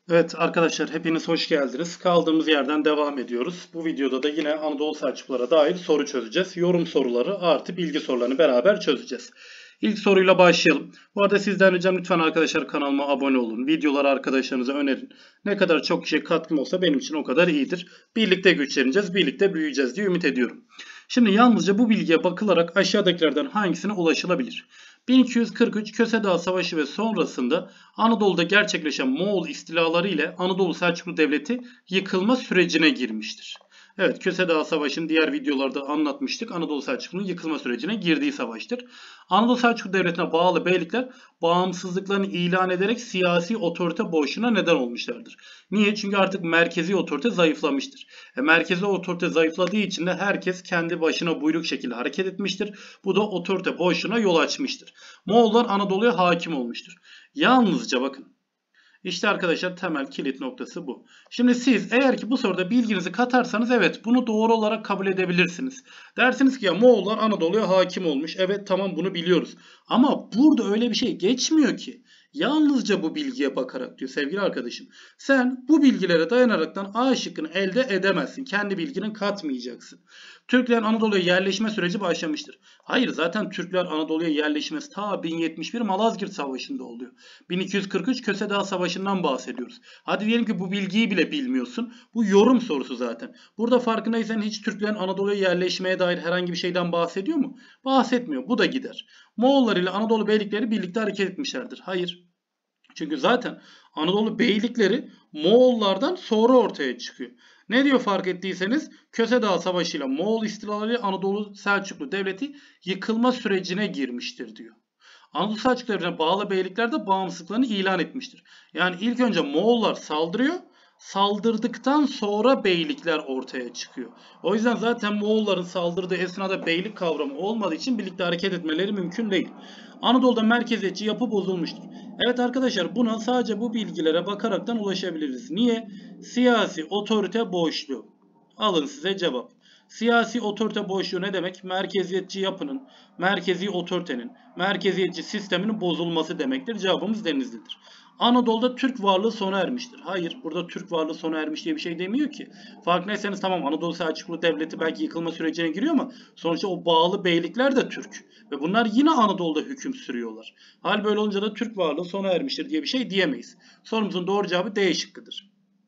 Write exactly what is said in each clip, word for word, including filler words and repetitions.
Evet arkadaşlar hepiniz hoş geldiniz. Kaldığımız yerden devam ediyoruz. Bu videoda da yine Anadolu Selçuklulara dair soru çözeceğiz. Yorum soruları artı bilgi sorularını beraber çözeceğiz. İlk soruyla başlayalım. Bu arada sizden ricam lütfen arkadaşlar kanalıma abone olun. Videoları arkadaşlarınıza önerin. Ne kadar çok kişiye katkım olsa benim için o kadar iyidir. Birlikte güçleneceğiz, birlikte büyüyeceğiz diye ümit ediyorum. Şimdi yalnızca bu bilgiye bakılarak aşağıdakilerden hangisine ulaşılabilir? bin iki yüz kırk üç Köse Dağı Savaşı ve sonrasında Anadolu'da gerçekleşen Moğol istilaları ile Anadolu Selçuklu Devleti yıkılma sürecine girmiştir. Evet, Köse Dağı Savaşı'nı diğer videolarda anlatmıştık. Anadolu Selçuklu'nun yıkılma sürecine girdiği savaştır. Anadolu Selçuklu Devleti'ne bağlı beylikler bağımsızlıklarını ilan ederek siyasi otorite boşluğuna neden olmuşlardır. Niye? Çünkü artık merkezi otorite zayıflamıştır. E, merkezi otorite zayıfladığı için de herkes kendi başına buyruk şekilde hareket etmiştir. Bu da otorite boşluğuna yol açmıştır. Moğollar Anadolu'ya hakim olmuştur. Yalnızca bakın. İşte arkadaşlar temel kilit noktası bu. Şimdi siz eğer ki bu soruda bilginizi katarsanız evet bunu doğru olarak kabul edebilirsiniz. Dersiniz ki ya Moğollar Anadolu'ya hakim olmuş. Evet tamam bunu biliyoruz. Ama burada öyle bir şey geçmiyor ki. Yalnızca bu bilgiye bakarak diyor sevgili arkadaşım. Sen bu bilgilere dayanaraktan A şıkkını elde edemezsin. Kendi bilgini katmayacaksın. Türklerin Anadolu'ya yerleşme süreci başlamıştır. Hayır zaten Türkler Anadolu'ya yerleşmesi ta bin yetmiş bir Malazgirt Savaşı'nda oluyor. bin iki yüz kırk üç Köse Dağı Savaşı'ndan bahsediyoruz. Hadi diyelim ki bu bilgiyi bile bilmiyorsun. Bu yorum sorusu zaten. Burada farkındaysan hiç Türklerin Anadolu'ya yerleşmeye dair herhangi bir şeyden bahsediyor mu? Bahsetmiyor. Bu da gider. Moğollar ile Anadolu beylikleri birlikte hareket etmişlerdir. Hayır. Çünkü zaten Anadolu beylikleri Moğollardan sonra ortaya çıkıyor. Ne diyor fark ettiyseniz Köse Dağı Savaşı ile Moğol istilaları Anadolu Selçuklu Devleti yıkılma sürecine girmiştir diyor. Anadolu Selçuklularına bağlı beylikler de bağımsızlıklarını ilan etmiştir. Yani ilk önce Moğollar saldırıyor. Saldırdıktan sonra beylikler ortaya çıkıyor. O yüzden zaten Moğolların saldırdığı esnada beylik kavramı olmadığı için birlikte hareket etmeleri mümkün değil. Anadolu'da merkeziyetçi yapı bozulmuştur. Evet arkadaşlar buna sadece bu bilgilere bakaraktan ulaşabiliriz. Niye? Siyasi otorite boşluğu. Alın size cevap. Siyasi otorite boşluğu ne demek? Merkeziyetçi yapının, merkezi otoritenin, merkeziyetçi sisteminin bozulması demektir. Cevabımız Denizli'dir. Anadolu'da Türk varlığı sona ermiştir. Hayır, burada Türk varlığı sona ermiş diye bir şey demiyor ki. Farkındaysanız tamam Anadolu Selçuklu Devleti belki yıkılma sürecine giriyor ama sonuçta o bağlı beylikler de Türk. Ve bunlar yine Anadolu'da hüküm sürüyorlar. Hal böyle olunca da Türk varlığı sona ermiştir diye bir şey diyemeyiz. Sorumuzun doğru cevabı D şıkkıdır.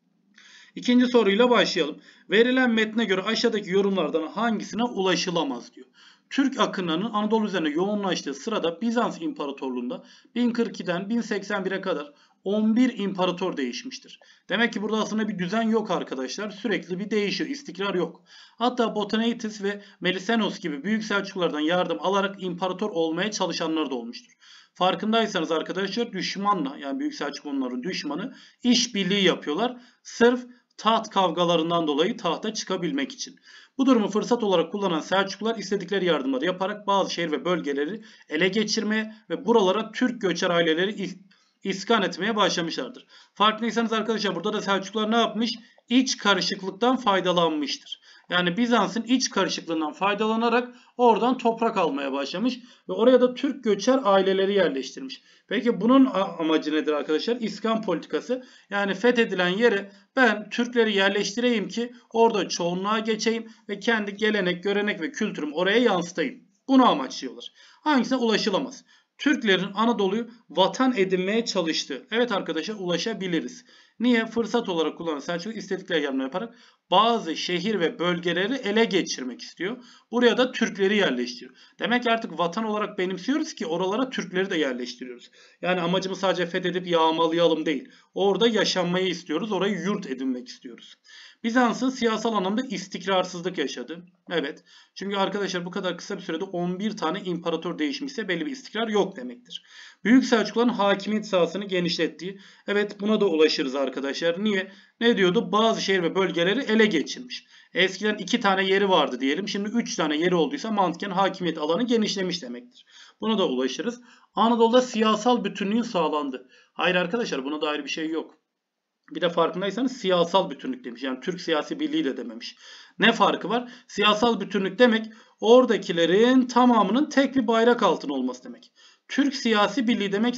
İkinci soruyla başlayalım. Verilen metne göre aşağıdaki yorumlardan hangisine ulaşılamaz diyor. Türk akınlarının Anadolu üzerine yoğunlaştığı sırada Bizans İmparatorluğu'nda bin kırk ikiden bin seksen bire kadar on bir imparator değişmiştir. Demek ki burada aslında bir düzen yok arkadaşlar. Sürekli bir değişiyor. İstikrar yok. Hatta Botanitis ve Melisenos gibi büyük Selçuklulardan yardım alarak imparator olmaya çalışanlar da olmuştur. Farkındaysanız arkadaşlar düşmanla yani Büyük Selçukluların düşmanı işbirliği yapıyorlar. Sırf taht kavgalarından dolayı tahta çıkabilmek için. Bu durumu fırsat olarak kullanan Selçuklular istedikleri yardımları yaparak bazı şehir ve bölgeleri ele geçirmeye ve buralara Türk göçer aileleri iskan etmeye başlamışlardır. Farkındaysanız arkadaşlar burada da Selçuklular ne yapmış? İç karışıklıktan faydalanmıştır. Yani Bizans'ın iç karışıklığından faydalanarak oradan toprak almaya başlamış ve oraya da Türk göçer aileleri yerleştirmiş. Peki bunun amacı nedir arkadaşlar? İskan politikası. Yani fethedilen yere ben Türkleri yerleştireyim ki orada çoğunluğa geçeyim ve kendi gelenek, görenek ve kültürümü oraya yansıtayım. Bunu amaçlıyorlar. Hangisine ulaşılamaz? Türklerin Anadolu'yu vatan edinmeye çalıştığı. Evet arkadaşlar ulaşabiliriz. Niye? Fırsat olarak kullanan Selçuklu istedikleri yardım yaparak bazı şehir ve bölgeleri ele geçirmek istiyor. Buraya da Türkleri yerleştiriyor. Demek ki artık vatan olarak benimsiyoruz ki oralara Türkleri de yerleştiriyoruz. Yani amacımız sadece fethedip yağmalayalım değil. Orada yaşanmayı istiyoruz. Orayı yurt edinmek istiyoruz. Bizans'ın siyasal anlamda istikrarsızlık yaşadı. Evet. Çünkü arkadaşlar bu kadar kısa bir sürede on bir tane imparator değişmişse belli bir istikrar yok demektir. Büyük Selçukluların hakimiyet sahasını genişlettiği. Evet buna da ulaşırız arkadaşlar. Niye? Ne diyordu? Bazı şehir ve bölgeleri ele geçirmiş. Eskiden iki tane yeri vardı diyelim. Şimdi üç tane yeri olduysa mantıken hakimiyet alanı genişlemiş demektir. Buna da ulaşırız. Anadolu'da siyasal bütünlüğü sağlandı. Hayır arkadaşlar buna dair bir şey yok. Bir de farkındaysanız siyasal bütünlük demiş. Yani Türk siyasi birliği de dememiş. Ne farkı var? Siyasal bütünlük demek oradakilerin tamamının tek bir bayrak altında olması demek. Türk siyasi birliği demekse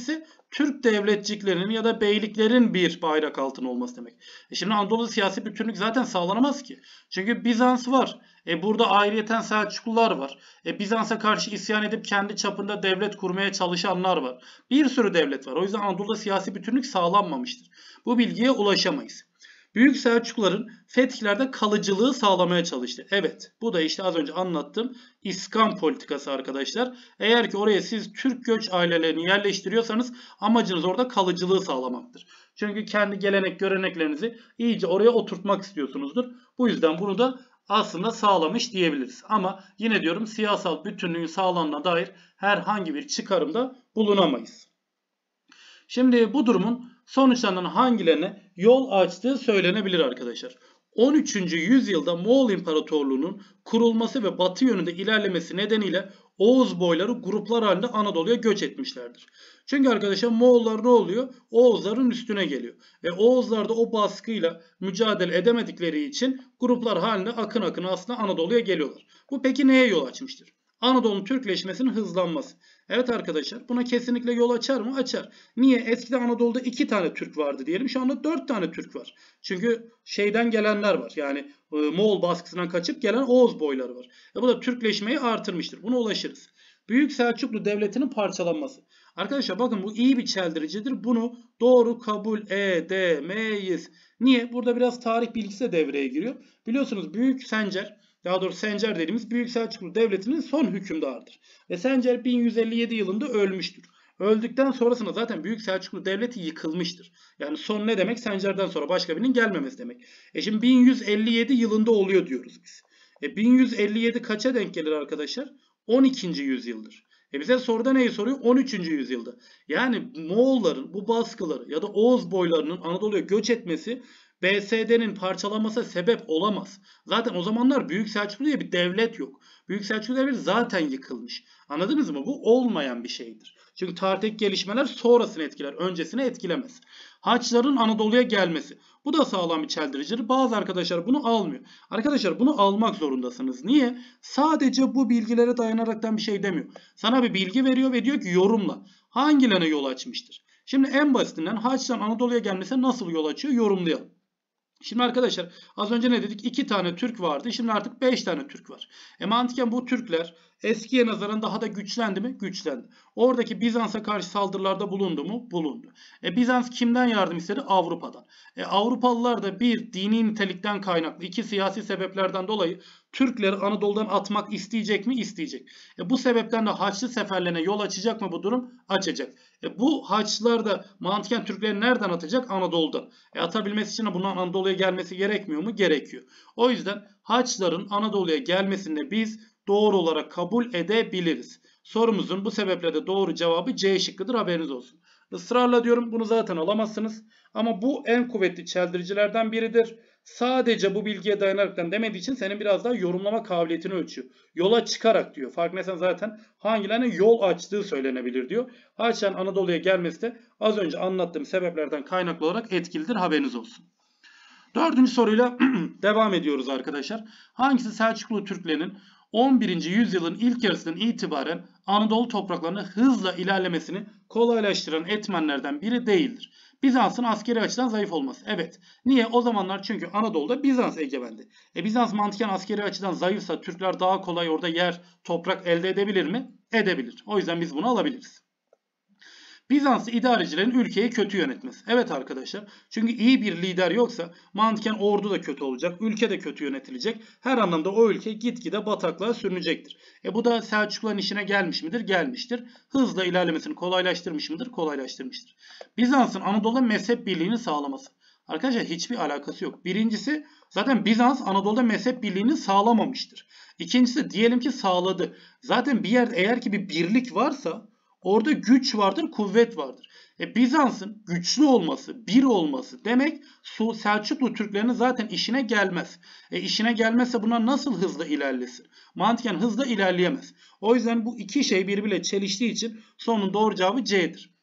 Türk devletçiklerinin ya da beyliklerin bir bayrak altında olması demek. E şimdi Anadolu'da siyasi bütünlük zaten sağlanamaz ki. Çünkü Bizans var. E burada ayrıyeten Selçuklular var. E Bizans'a karşı isyan edip kendi çapında devlet kurmaya çalışanlar var. Bir sürü devlet var. O yüzden Anadolu'da siyasi bütünlük sağlanmamıştır. Bu bilgiye ulaşamayız. Büyük Selçukluların fethlerde kalıcılığı sağlamaya çalıştı. Evet, bu da işte az önce anlattığım İskan politikası arkadaşlar. Eğer ki oraya siz Türk göç ailelerini yerleştiriyorsanız amacınız orada kalıcılığı sağlamaktır. Çünkü kendi gelenek göreneklerinizi iyice oraya oturtmak istiyorsunuzdur. Bu yüzden bunu da aslında sağlamış diyebiliriz. Ama yine diyorum siyasal bütünlüğün sağlanana dair herhangi bir çıkarımda bulunamayız. Şimdi bu durumun sonuçlarından hangilerine yol açtığı söylenebilir arkadaşlar. on üçüncü yüzyılda Moğol İmparatorluğu'nun kurulması ve batı yönünde ilerlemesi nedeniyle Oğuz boyları gruplar halinde Anadolu'ya göç etmişlerdir. Çünkü arkadaşlar Moğollar ne oluyor? Oğuzların üstüne geliyor. Ve Oğuzlar da o baskıyla mücadele edemedikleri için gruplar halinde akın akın aslında Anadolu'ya geliyorlar. Bu peki neye yol açmıştır? Anadolu'nun Türkleşmesinin hızlanması. Evet arkadaşlar, buna kesinlikle yol açar mı? Açar. Niye? Eskiden Anadolu'da iki tane Türk vardı diyelim. Şu anda dört tane Türk var. Çünkü şeyden gelenler var. Yani e, Moğol baskısından kaçıp gelen Oğuz boyları var. E, bu da Türkleşmeyi artırmıştır. Buna ulaşırız. Büyük Selçuklu Devleti'nin parçalanması. Arkadaşlar bakın bu iyi bir çeldiricidir. Bunu doğru kabul edemeyiz. Niye? Burada biraz tarih bilgisi de devreye giriyor. Biliyorsunuz Büyük Sencer, daha doğrusu Sencer dediğimiz Büyük Selçuklu Devleti'nin son hükümdarıdır. Ve Sencer bin yüz elli yedi yılında ölmüştür. Öldükten sonrasında zaten Büyük Selçuklu Devleti yıkılmıştır. Yani son ne demek? Sencer'den sonra başka birinin gelmemesi demek. E şimdi bin yüz elli yedi yılında oluyor diyoruz biz. E bin yüz elli yedi kaça denk gelir arkadaşlar? on ikinci yüzyıldır. E bize soruda neyi soruyor? on üçüncü yüzyılda. Yani Moğolların bu baskıları ya da Oğuz boylarının Anadolu'ya göç etmesi B S D'nin parçalanmasına sebep olamaz. Zaten o zamanlar Büyük Selçuklu diye bir devlet yok. Büyük Selçuklu Devleti zaten yıkılmış. Anladınız mı? Bu olmayan bir şeydir. Çünkü tarihteki gelişmeler sonrasını etkiler, öncesini etkilemez. Haçların Anadolu'ya gelmesi. Bu da sağlam bir çeldiricidir. Bazı arkadaşlar bunu almıyor. Arkadaşlar bunu almak zorundasınız. Niye? Sadece bu bilgilere dayanaraktan bir şey demiyor. Sana bir bilgi veriyor ve diyor ki yorumla. Hangilerine yol açmıştır? Şimdi en basitinden Haçlıların Anadolu'ya gelmesine nasıl yol açıyor? Yorumlayalım. Şimdi arkadaşlar az önce ne dedik? iki tane Türk vardı. Şimdi artık beş tane Türk var. E mantıken bu Türkler eskiye nazaran daha da güçlendi mi? Güçlendi. Oradaki Bizans'a karşı saldırılarda bulundu mu? Bulundu. E Bizans kimden yardım istedi? Avrupa'dan. E Avrupalılar da bir dini nitelikten kaynaklı, iki siyasi sebeplerden dolayı Türkleri Anadolu'dan atmak isteyecek mi? İsteyecek. E bu sebepten de Haçlı seferlerine yol açacak mı bu durum? Açacak. E bu Haçlılar da mantıken Türkleri nereden atacak? Anadolu'dan. E atabilmesi için de bundan Anadolu'ya gelmesi gerekmiyor mu? Gerekiyor. O yüzden Haçlıların Anadolu'ya gelmesini biz doğru olarak kabul edebiliriz. Sorumuzun bu sebeple de doğru cevabı C şıkkıdır, haberiniz olsun. Israrla diyorum, bunu zaten alamazsınız. Ama bu en kuvvetli çeldiricilerden biridir. Sadece bu bilgiye dayanaraktan demediği için senin biraz daha yorumlama kabiliyetini ölçüyor. Yola çıkarak diyor. Farkındaysan zaten hangilerine yol açtığı söylenebilir diyor. Haçlıların Anadolu'ya gelmesi de az önce anlattığım sebeplerden kaynaklı olarak etkilidir, haberiniz olsun. Dördüncü soruyla devam ediyoruz arkadaşlar. Hangisi Selçuklu Türklerinin on birinci yüzyılın ilk yarısından itibaren Anadolu topraklarına hızla ilerlemesini kolaylaştıran etmenlerden biri değildir? Bizans'ın askeri açıdan zayıf olması. Evet. Niye? O zamanlar çünkü Anadolu'da Bizans egemendi. E Bizans mantıken askeri açıdan zayıfsa Türkler daha kolay orada yer, toprak elde edebilir mi? Edebilir. O yüzden biz bunu alabiliriz. Bizanslı idarecilerin ülkeyi kötü yönetmesi. Evet arkadaşlar. Çünkü iyi bir lider yoksa mantıken ordu da kötü olacak. Ülke de kötü yönetilecek. Her anlamda o ülke gitgide bataklığa sürünecektir. E bu da Selçukluların işine gelmiş midir? Gelmiştir. Hızla ilerlemesini kolaylaştırmış mıdır? Kolaylaştırmıştır. Bizans'ın Anadolu'da mezhep birliğini sağlaması. Arkadaşlar hiçbir alakası yok. Birincisi zaten Bizans Anadolu'da mezhep birliğini sağlamamıştır. İkincisi diyelim ki sağladı. Zaten bir yerde eğer ki bir birlik varsa orada güç vardır, kuvvet vardır. E Bizans'ın güçlü olması, bir olması demek Selçuklu Türklerinin zaten işine gelmez. E işine gelmezse buna nasıl hızla ilerlesin? Mantıken hızla ilerleyemez. O yüzden bu iki şey birbiriyle çeliştiği için sonun doğru cevabı C'dir.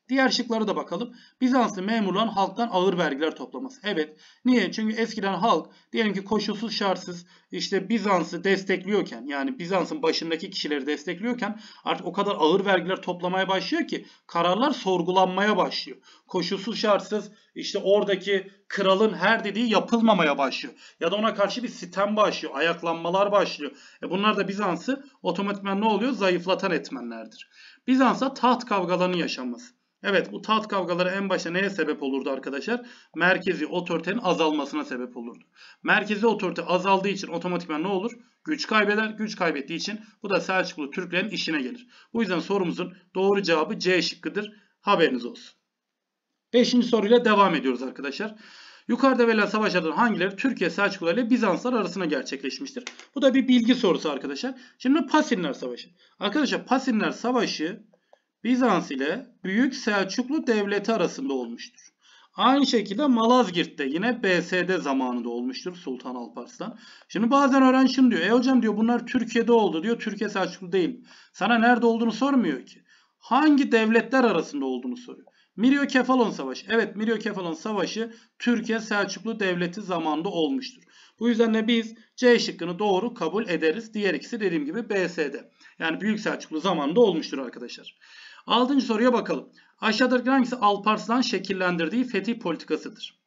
Diğer şıklara da bakalım. Bizanslı memurların halktan ağır vergiler toplaması. Evet. Niye? Çünkü eskiden halk diyelim ki koşulsuz şartsız işte Bizans'ı destekliyorken, yani Bizans'ın başındaki kişileri destekliyorken artık o kadar ağır vergiler toplamaya başlıyor ki kararlar sorgulanmaya başlıyor. Koşulsuz şartsız işte oradaki kralın her dediği yapılmamaya başlıyor. Ya da ona karşı bir sitem başlıyor. Ayaklanmalar başlıyor. E bunlar da Bizans'ı otomatikman ne oluyor? Zayıflatan etmenlerdir. Bizans'ta taht kavgalarının yaşanması. Evet, bu taht kavgaları en başta neye sebep olurdu arkadaşlar? Merkezi otoritenin azalmasına sebep olurdu. Merkezi otorite azaldığı için otomatikman ne olur? Güç kaybeder. Güç kaybettiği için bu da Selçuklu Türklerin işine gelir. Bu yüzden sorumuzun doğru cevabı C şıkkıdır. Haberiniz olsun. Beşinci soruyla devam ediyoruz arkadaşlar. Yukarıda verilen savaşlardan hangileri Türkiye Selçukluları ile Bizanslar arasında gerçekleşmiştir? Bu da bir bilgi sorusu arkadaşlar. Şimdi Pasinler Savaşı. Arkadaşlar Pasinler Savaşı Bizans ile Büyük Selçuklu Devleti arasında olmuştur. Aynı şekilde Malazgirt'te yine B S D zamanında olmuştur Sultan Alparslan. Şimdi bazen öğrenci şunu diyor. E hocam diyor bunlar Türkiye'de oldu diyor. Türkiye Selçuklu değil. Sana nerede olduğunu sormuyor ki. Hangi devletler arasında olduğunu soruyor. Miryokefalon Savaşı. Evet, Miryokefalon Savaşı Türkiye Selçuklu Devleti zamanında olmuştur. Bu yüzden de biz C şıkkını doğru kabul ederiz. Diğer ikisi dediğim gibi B S D. Yani Büyük Selçuklu zamanında olmuştur arkadaşlar. Altıncı soruya bakalım. Aşağıdaki hangisi Alparslan şekillendirdiği fetih politikasıdır?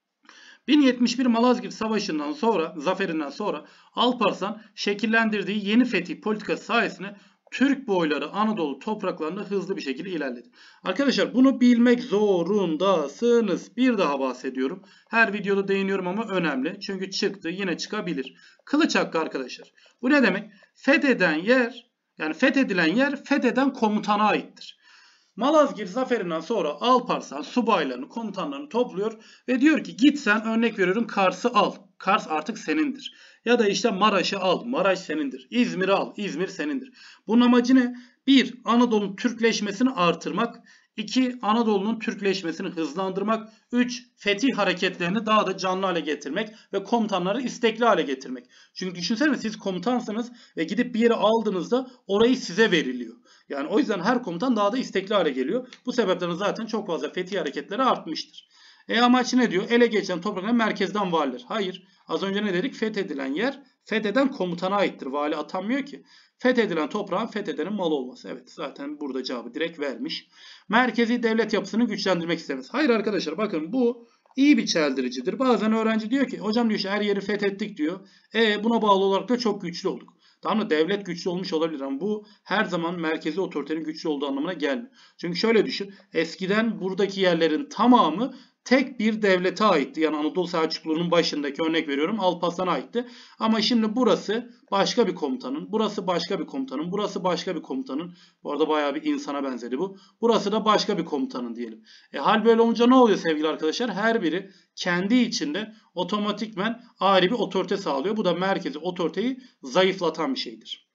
bin yetmiş bir Malazgirt Savaşı'ndan sonra, zaferinden sonra Alparslan şekillendirdiği yeni fetih politikası sayesinde Türk boyları Anadolu topraklarında hızlı bir şekilde ilerledi. Arkadaşlar bunu bilmek zorundasınız. Bir daha bahsediyorum. Her videoda değiniyorum ama önemli. Çünkü çıktı, yine çıkabilir. Kılıç hakkı arkadaşlar. Bu ne demek? Fetheden yer, yani fethedilen yer fetheden komutana aittir. Malazgirt zaferinden sonra Alparslan subaylarını, komutanlarını topluyor ve diyor ki git sen, örnek veriyorum, Kars'ı al. Kars artık senindir. Ya da işte Maraş'ı al. Maraş senindir. İzmir'i al. İzmir senindir. Bunun amacı ne? bir. Anadolu'nun Türkleşmesini artırmak. iki. Anadolu'nun Türkleşmesini hızlandırmak. üç. Fetih hareketlerini daha da canlı hale getirmek ve komutanları istekli hale getirmek. Çünkü düşünsene, siz komutansınız ve gidip bir yere aldığınızda orayı size veriliyor. Yani o yüzden her komutan daha da istekli hale geliyor. Bu sebepten zaten çok fazla fetih hareketleri artmıştır. E amaç ne diyor? Ele geçen toprakların merkezden valiler. Hayır. Az önce ne dedik? Fethedilen yer fetheden komutana aittir. Vali atanmıyor ki. Fethedilen toprağın fethedenin malı olması. Evet, zaten burada cevabı direkt vermiş. Merkezi devlet yapısını güçlendirmek istemez. Hayır arkadaşlar, bakın bu iyi bir çeldiricidir. Bazen öğrenci diyor ki hocam diyor her yeri fethettik diyor. E buna bağlı olarak da çok güçlü olduk. Tamam mı? Devlet güçlü olmuş olabilir ama bu her zaman merkezi otoritenin güçlü olduğu anlamına gelmiyor. Çünkü şöyle düşün. Eskiden buradaki yerlerin tamamı tek bir devlete aitti. Yani Anadolu Selçuklu'nun başındaki, örnek veriyorum, Alparslan'a aitti. Ama şimdi burası başka bir komutanın, burası başka bir komutanın, burası başka bir komutanın. Bu arada bayağı bir insana benzedi bu. Burası da başka bir komutanın diyelim. E hal böyle olunca ne oluyor sevgili arkadaşlar? Her biri kendi içinde otomatikmen ayrı bir otorite sağlıyor. Bu da merkezi otoriteyi zayıflatan bir şeydir.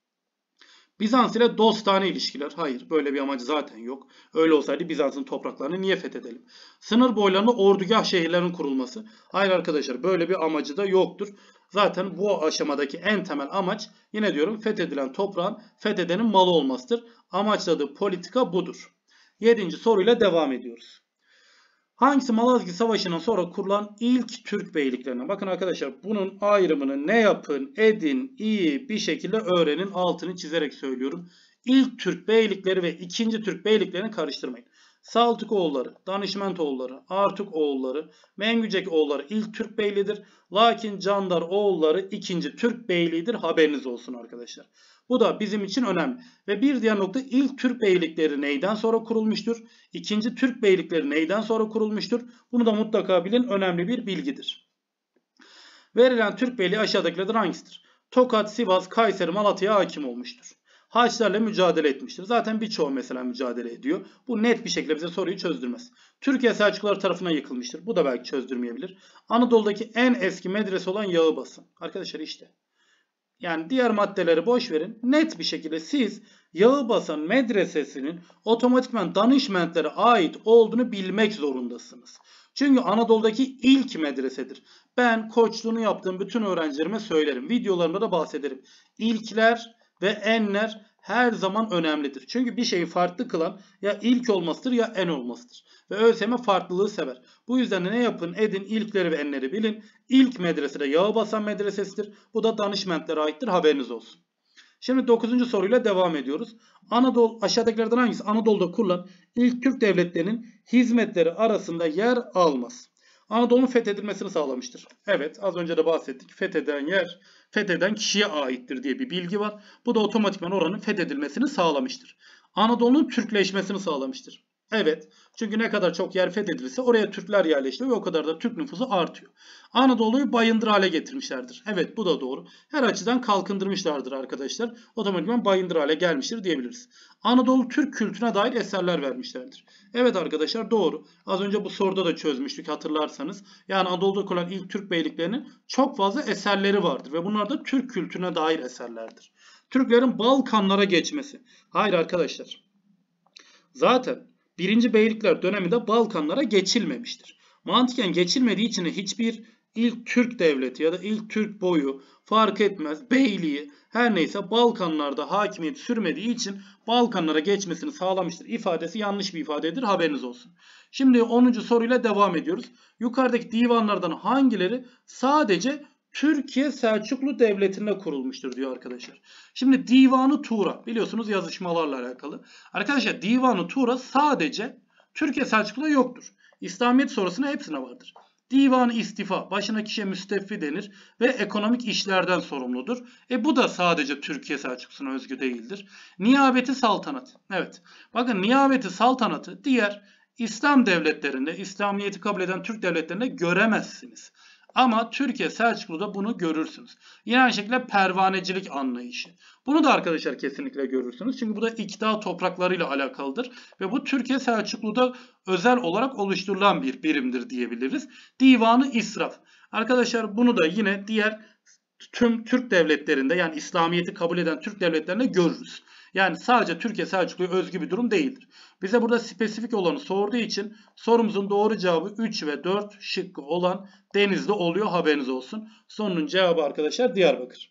Bizans ile dostane ilişkiler. Hayır, böyle bir amacı zaten yok. Öyle olsaydı Bizans'ın topraklarını niye fethedelim? Sınır boylarında ordugah şehirlerin kurulması. Hayır arkadaşlar, böyle bir amacı da yoktur. Zaten bu aşamadaki en temel amaç, yine diyorum, fethedilen toprağın fethedenin malı olmasıdır. Amaçladığı politika budur. Yedinci soruyla devam ediyoruz. Hangisi Malazgirt Savaşı'ndan sonra kurulan ilk Türk beyliklerine? Bakın arkadaşlar, bunun ayrımını ne yapın, edin, iyi bir şekilde öğrenin. Altını çizerek söylüyorum. İlk Türk beylikleri ve ikinci Türk beyliklerini karıştırmayın. Saltıkoğulları, Danışmentoğulları, Artukoğulları, Mengücek oğulları ilk Türk beyliğidir. Lakin Candar oğulları ikinci Türk beyliğidir. Haberiniz olsun arkadaşlar. Bu da bizim için önemli. Ve bir diğer nokta, ilk Türk beylikleri neyden sonra kurulmuştur? İkinci Türk beylikleri neyden sonra kurulmuştur? Bunu da mutlaka bilin, önemli bir bilgidir. Verilen Türk beyliği aşağıdakilerden hangisidir? Tokat, Sivas, Kayseri, Malatya'ya hakim olmuştur. Haçlarla mücadele etmiştir. Zaten birçoğu mesela mücadele ediyor. Bu net bir şekilde bize soruyu çözdürmez. Türkiye Selçukluları tarafından yıkılmıştır. Bu da belki çözdürmeyebilir. Anadolu'daki en eski medrese olan Yağıbasın. Arkadaşlar işte. Yani diğer maddeleri boş verin. Net bir şekilde siz Yağıbasan medresesinin otomatikman Danışmentlere ait olduğunu bilmek zorundasınız. Çünkü Anadolu'daki ilk medresedir. Ben koçluğunu yaptığım bütün öğrencilerime söylerim. Videolarımda da bahsederim. İlkler ve enler her zaman önemlidir. Çünkü bir şeyi farklı kılan ya ilk olmasıdır ya en olmasıdır. Ve ÖSYM farklılığı sever. Bu yüzden de ne yapın edin, ilkleri ve enleri bilin. İlk medrese de Yağbasan medresesidir. Bu da Danışmentlere aittir, haberiniz olsun. Şimdi dokuzuncu soruyla devam ediyoruz. Anadolu aşağıdakilerden hangisi Anadolu'da kurulan ilk Türk devletlerinin hizmetleri arasında yer almaz? Anadolu'nun fethedilmesini sağlamıştır. Evet, az önce de bahsettik. Fetheden yer, fetheden kişiye aittir diye bir bilgi var. Bu da otomatikman oranın fethedilmesini sağlamıştır. Anadolu'nun Türkleşmesini sağlamıştır. Evet, çünkü ne kadar çok yer fethedilirse oraya Türkler yerleşiyor ve o kadar da Türk nüfusu artıyor. Anadolu'yu bayındır hale getirmişlerdir. Evet, bu da doğru. Her açıdan kalkındırmışlardır arkadaşlar. Otomatikman bayındır hale gelmiştir diyebiliriz. Anadolu Türk kültürüne dair eserler vermişlerdir. Evet arkadaşlar, doğru. Az önce bu soruda da çözmüştük hatırlarsanız. Yani Anadolu'da kurulan ilk Türk beyliklerinin çok fazla eserleri vardır ve bunlar da Türk kültürüne dair eserlerdir. Türklerin Balkanlara geçmesi. Hayır arkadaşlar. Zaten birinci Beylikler döneminde Balkanlara geçilmemiştir. Mantıken geçilmediği için hiçbir ilk Türk devleti ya da ilk Türk boyu fark etmez beyliği her neyse Balkanlarda hakimiyet sürmediği için Balkanlara geçmesini sağlamıştır ifadesi yanlış bir ifadedir, haberiniz olsun. Şimdi onuncu soruyla devam ediyoruz. Yukarıdaki divanlardan hangileri sadece Türkiye Selçuklu Devleti'nde kurulmuştur diyor arkadaşlar. Şimdi Divanı Tuğra biliyorsunuz yazışmalarla alakalı. Arkadaşlar Divanı Tuğra sadece Türkiye Selçuklu'da yoktur. İslamiyet sonrasında hepsine vardır. Divanı İstifa başına kişiye müsteffi denir ve ekonomik işlerden sorumludur. E bu da sadece Türkiye Selçuklu'na özgü değildir. Niyabeti Saltanat. Evet. Bakın Niyabeti Saltanatı diğer İslam devletlerinde, İslamiyet'i kabul eden Türk devletlerinde göremezsiniz. Ama Türkiye Selçuklu'da bunu görürsünüz. Yine aynı şekilde pervanecilik anlayışı. Bunu da arkadaşlar kesinlikle görürsünüz. Çünkü bu da iktidar topraklarıyla alakalıdır. Ve bu Türkiye Selçuklu'da özel olarak oluşturulan bir birimdir diyebiliriz. Divanı İsraf. Arkadaşlar bunu da yine diğer tüm Türk devletlerinde yani İslamiyet'i kabul eden Türk devletlerinde görürüz. Yani sadece Türkiye Selçuklu'ya özgü bir durum değildir. Bize burada spesifik olanı sorduğu için sorumuzun doğru cevabı üç ve dört şıkkı olan Denizli oluyor, haberiniz olsun. Sorunun cevabı arkadaşlar Diyarbakır.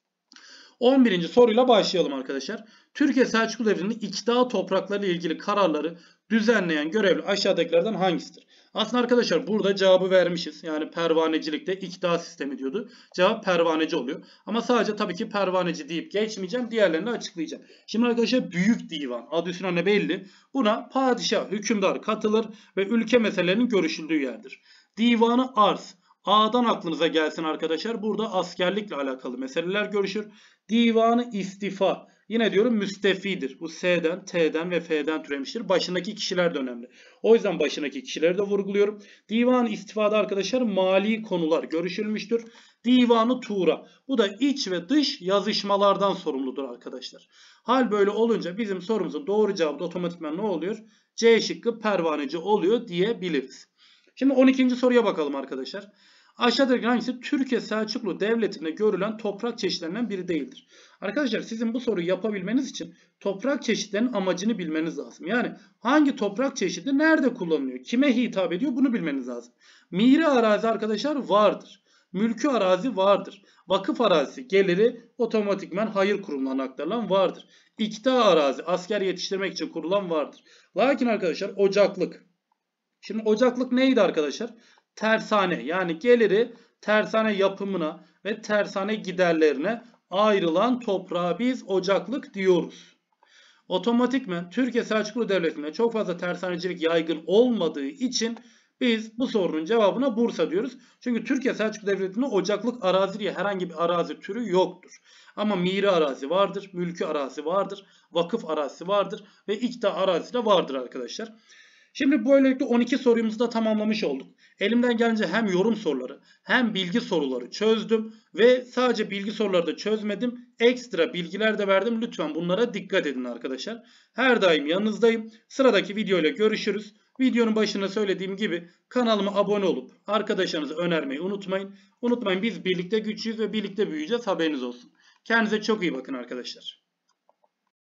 on birinci soruyla başlayalım arkadaşlar. Türkiye Selçuklu Devleti'nin iktidar toprakları ile ilgili kararları düzenleyen görevli aşağıdakilerden hangisidir? Aslında arkadaşlar burada cevabı vermişiz. Yani pervanecilikte iktidar sistemi diyordu. Cevap pervaneci oluyor. Ama sadece tabii ki pervaneci deyip geçmeyeceğim. Diğerlerini açıklayacağım. Şimdi arkadaşlar büyük divan adı üstüne belli. Buna padişah, hükümdar katılır ve ülke meselelerinin görüşüldüğü yerdir. Divanı arz. A'dan aklınıza gelsin arkadaşlar. Burada askerlikle alakalı meseleler görüşür. Divanı istifa. Yine diyorum müstefidir. Bu S'den, T'den ve F'den türemiştir. Başındaki kişiler de önemli. O yüzden başındaki kişileri de vurguluyorum. Divan-ı istifada arkadaşlar mali konular görüşülmüştür. Divanı Tuğra. Bu da iç ve dış yazışmalardan sorumludur arkadaşlar. Hal böyle olunca bizim sorumuzun doğru cevabı otomatikman ne oluyor? C şıkkı pervaneci oluyor diyebiliriz. Şimdi on ikinci soruya bakalım arkadaşlar. Aşağıdaki hangisi Türkiye Selçuklu Devleti'nde görülen toprak çeşitlerinden biri değildir? Arkadaşlar sizin bu soruyu yapabilmeniz için toprak çeşitlerinin amacını bilmeniz lazım. Yani hangi toprak çeşidi nerede kullanılıyor? Kime hitap ediyor? Bunu bilmeniz lazım. Miri arazi arkadaşlar vardır. Mülkü arazi vardır. Vakıf arazisi geliri otomatikman hayır kurumlarına aktarılan vardır. İktidar arazi asker yetiştirmek için kurulan vardır. Lakin arkadaşlar ocaklık. Şimdi ocaklık neydi arkadaşlar? Tersane yani geliri tersane yapımına ve tersane giderlerine ayrılan toprağa biz ocaklık diyoruz. Otomatikmen Türkiye Selçuklu Devleti'nde çok fazla tersanecilik yaygın olmadığı için biz bu sorunun cevabına Bursa diyoruz. Çünkü Türkiye Selçuklu Devleti'nde ocaklık arazi diye herhangi bir arazi türü yoktur. Ama miri arazi vardır, mülkü arazi vardır, vakıf arazisi vardır ve iktidar arazisi de vardır arkadaşlar. Şimdi böylelikle on iki sorumuzu da tamamlamış olduk. Elimden gelince hem yorum soruları hem bilgi soruları çözdüm ve sadece bilgi soruları da çözmedim. Ekstra bilgiler de verdim. Lütfen bunlara dikkat edin arkadaşlar. Her daim yanınızdayım. Sıradaki videoyla görüşürüz. Videonun başında söylediğim gibi kanalıma abone olup arkadaşlarınızı önermeyi unutmayın. Unutmayın biz birlikte güçlüyüz ve birlikte büyüyeceğiz, haberiniz olsun. Kendinize çok iyi bakın arkadaşlar.